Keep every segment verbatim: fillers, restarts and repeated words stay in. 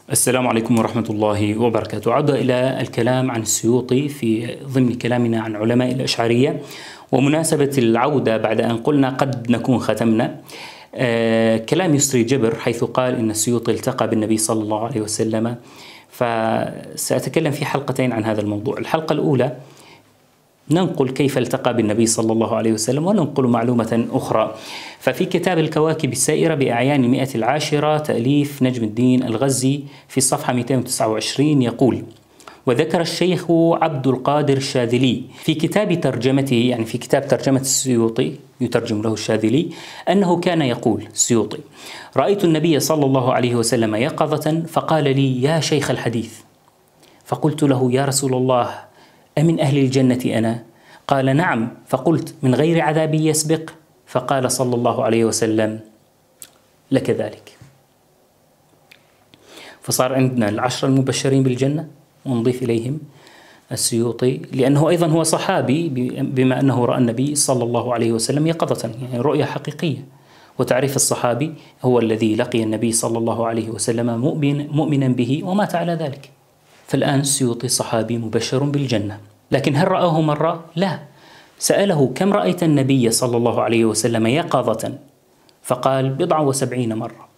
السلام عليكم ورحمة الله وبركاته. عودة إلى الكلام عن السيوطي في ضمن كلامنا عن علماء الأشعرية، ومناسبة العودة بعد أن قلنا قد نكون ختمنا آه كلام يسري جبر حيث قال إن السيوطي التقى بالنبي صلى الله عليه وسلم. فسأتكلم في حلقتين عن هذا الموضوع. الحلقة الأولى ننقل كيف التقى بالنبي صلى الله عليه وسلم، وننقل معلومة أخرى. ففي كتاب الكواكب السائرة بأعيان المئة العاشرة تأليف نجم الدين الغزي في الصفحة مئتين وتسعة وعشرين يقول: وذكر الشيخ عبد القادر الشاذلي في كتاب ترجمته، يعني في كتاب ترجمة السيوطي يترجم له الشاذلي، أنه كان يقول السيوطي: رأيت النبي صلى الله عليه وسلم يقظة فقال لي: يا شيخ الحديث. فقلت له: يا رسول الله، أمن أهل الجنة أنا؟ قال: نعم. فقلت: من غير عذاب يسبق؟ فقال صلى الله عليه وسلم: لك ذلك. فصار عندنا العشرة المبشرين بالجنة، ونضيف إليهم السيوطي لأنه أيضا هو صحابي، بما أنه رأى النبي صلى الله عليه وسلم يقظة، يعني رؤية حقيقية. وتعريف الصحابي هو الذي لقي النبي صلى الله عليه وسلم مؤمن مؤمنا به ومات على ذلك. فالآن السيوطي صحابي مبشر بالجنة، لكن هل رآه مرة؟ لا. سأله: كم رأيت النبي صلى الله عليه وسلم يقظة؟ فقال: بضع وسبعين مرة.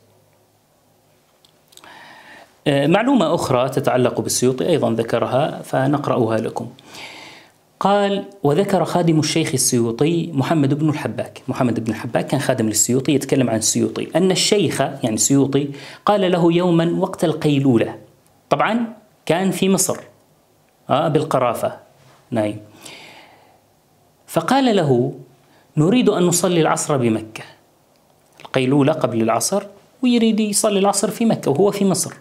معلومة أخرى تتعلق بالسيوطي أيضا ذكرها فنقرأها لكم. قال: وذكر خادم الشيخ السيوطي محمد بن الحباك. محمد بن الحباك كان خادم للسيوطي يتكلم عن السيوطي، أن الشيخ يعني السيوطي قال له يوما وقت القيلولة، طبعا كان في مصر آه بالقرافة نايم، فقال له: نريد أن نصلي العصر بمكة. القيلولة قبل العصر، ويريد يصلي العصر في مكة وهو في مصر،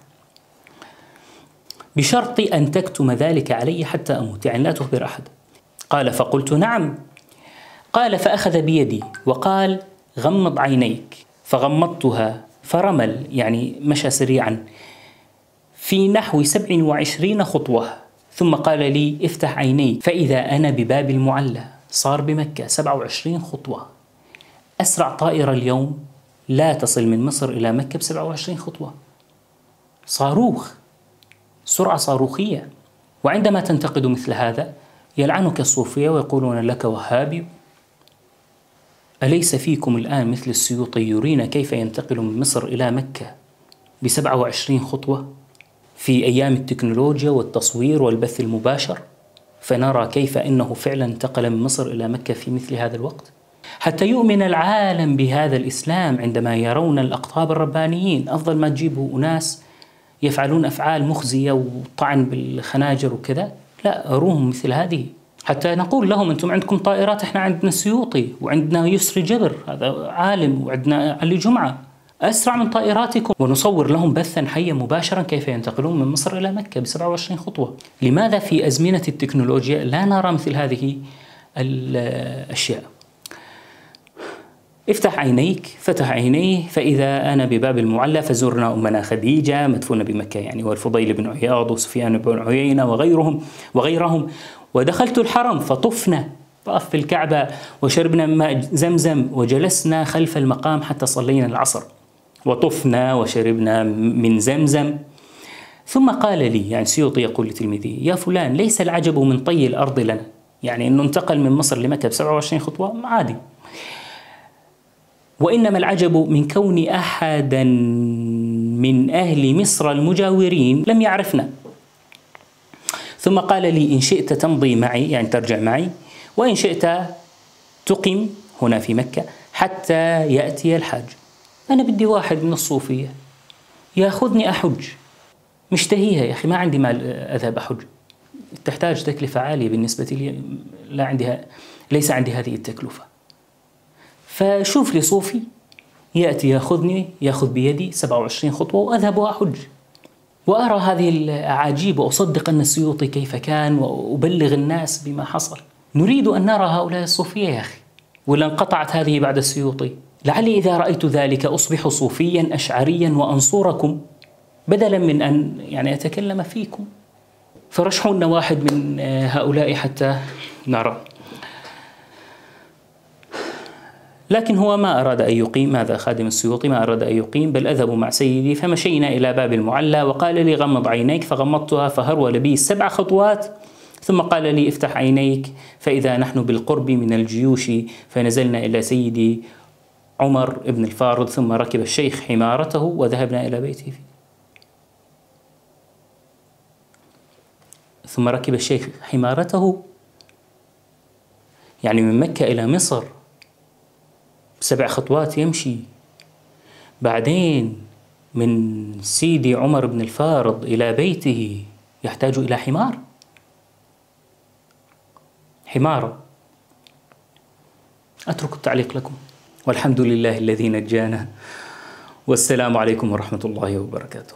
بشرط أن تكتم ذلك علي حتى أموت، يعني لا تخبر أحد. قال: فقلت: نعم. قال: فأخذ بيدي وقال: غمض عينيك. فغمضتها فرمل، يعني مشى سريعا في نحو سبع وعشرين خطوة، ثم قال لي: افتح عينيك فإذا أنا بباب المعلى. صار بمكة سبع وعشرين خطوة. أسرع طائرة اليوم لا تصل من مصر إلى مكة بسبع وعشرين خطوة. صاروخ، سرعة صاروخية. وعندما تنتقد مثل هذا يلعنك الصوفية ويقولون لك وهابي. أليس فيكم الآن مثل السيوطي يرينا كيف ينتقل من مصر إلى مكة بسبع وعشرين خطوة في أيام التكنولوجيا والتصوير والبث المباشر، فنرى كيف أنه فعلا انتقل من مصر إلى مكة في مثل هذا الوقت، حتى يؤمن العالم بهذا الإسلام عندما يرون الأقطاب الربانيين. أفضل ما تجيبوا أناس يفعلون أفعال مخزية وطعن بالخناجر وكذا، لا، أروهم مثل هذه حتى نقول لهم: أنتم عندكم طائرات، إحنا عندنا السيوطي وعندنا يسري جبر هذا عالم، وعندنا علي جمعة أسرع من طائراتكم، ونصور لهم بثا حيا مباشرا كيف ينتقلون من مصر إلى مكة بسبع وعشرين خطوة. لماذا في أزمنة التكنولوجيا لا نرى مثل هذه الأشياء؟ افتح عينيك. فتح عينيه فإذا أنا بباب المعلى، فزرنا أمنا خديجة مدفونة بمكة، يعني والفضيل بن عياض وسفيان بن عيينة وغيرهم وغيرهم ودخلت الحرم فطفنا، طاف في الكعبة، وشربنا ماء زمزم، وجلسنا خلف المقام حتى صلينا العصر، وطفنا وشربنا من زمزم. ثم قال لي، يعني السيوطي يقول لتلميذه: يا فلان، ليس العجب من طي الأرض لنا، يعني أنه انتقل من مصر لمكة بسبع وعشرين خطوة عادي، وإنما العجب من كون أحدا من أهل مصر المجاورين لم يعرفنا. ثم قال لي: إن شئت تمضي معي، يعني ترجع معي، وإن شئت تقم هنا في مكة حتى يأتي الحاج. أنا بدي واحد من الصوفية ياخذني أحج، مشتهيها يا أخي، ما عندي مال أذهب أحج، تحتاج تكلفة عالية بالنسبة لي، لا عندها، ليس عندي هذه التكلفة. فشوف لي صوفي يأتي ياخذني، ياخذ بيدي سبع وعشرين خطوة وأذهب وأحج، وأرى هذه الأعاجيب وأصدق أن السيوطي كيف كان، وأبلغ الناس بما حصل. نريد أن نرى هؤلاء الصوفية يا أخي، ولا انقطعت هذه بعد السيوطي؟ لعلي إذا رأيت ذلك أصبح صوفيا أشعريا وأنصركم، بدلا من أن يعني أتكلم فيكم. فرشحوا لنا واحد من هؤلاء حتى نرى. لكن هو ما أراد أن يقيم، هذا خادم السيوطي ما أراد أن يقيم، بل أذهب مع سيدي فمشينا إلى باب المعلى وقال لي غمض عينيك، فغمضتها فهرول بي سبع خطوات ثم قال لي افتح عينيك فإذا نحن بالقرب من الجيوش، فنزلنا إلى سيدي عمر بن الفارض ثم ركب الشيخ حمارته وذهبنا إلى بيته. ثم ركب الشيخ حمارته يعني من مكة إلى مصر سبع خطوات يمشي. بعدين من سيدي عمر بن الفارض إلى بيته يحتاج إلى حمار، حمارة. أترك التعليق لكم، والحمد لله الذي نجانا، والسلام عليكم ورحمة الله وبركاته.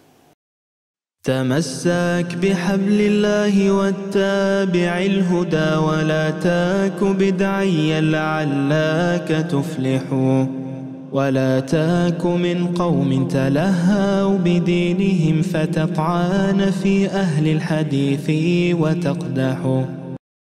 تمسك بحبل الله واتبع الهدى، ولا تك بدعيا لعلك تفلح، ولا تك من قوم تلهوا بدينهم فتطعن في أهل الحديث وتقدح.